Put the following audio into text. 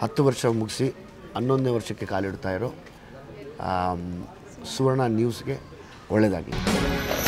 10 ವರ್ಷ ಮುಗಿಸಿ 11ನೇ ವರ್ಷಕ್ಕೆ ಕಾಲಿಡ್ತಾ ಇರೋ ಸುವರ್ಣ ನ್ಯೂಸ್ಗೆ ಒಳ್ಳೆಯದಾಗಲಿ.